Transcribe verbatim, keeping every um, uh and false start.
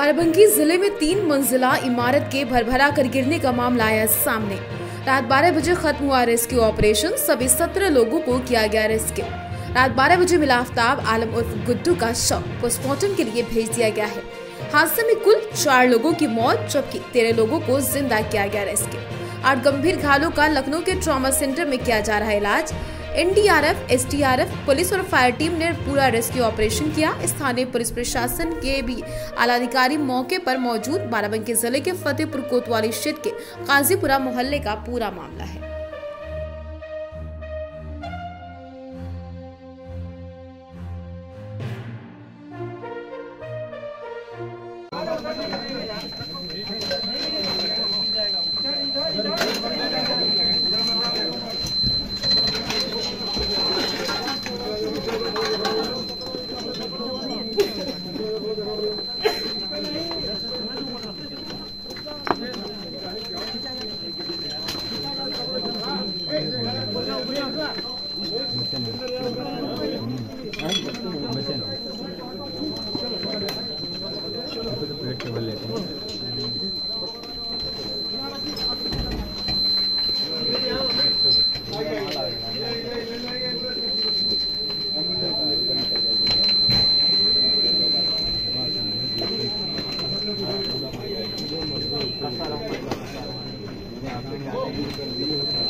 बाराबंकी जिले में तीन मंजिला इमारत के भरभरा कर गिरने का मामला आया सामने। रात बारह बजे खत्म हुआ रेस्क्यू ऑपरेशन। सभी सत्रह लोगों को किया गया रेस्क्यू। रात बारह बजे मिला आफ्ताब आलम उर्फ गुड्डू का शव पोस्टमार्टम के लिए भेज दिया गया है। हादसे में कुल चार लोगों की मौत जबकि तेरह लोगों को जिंदा किया गया रेस्क्यू। आठ गंभीर घायलों का लखनऊ के ट्रॉमा सेंटर में किया जा रहा है इलाज। N D R F, S D R F, police और फायर टीम ने पूरा रेस्क्यू ऑपरेशन किया। स्थानीय पुलिस प्रशासन के भी आला अधिकारी मौके पर मौजूद। बाराबंकी जिले के फतेहपुर कोतवाली क्षेत्र के काजीपुरा मोहल्ले का पूरा मामला है। Kasar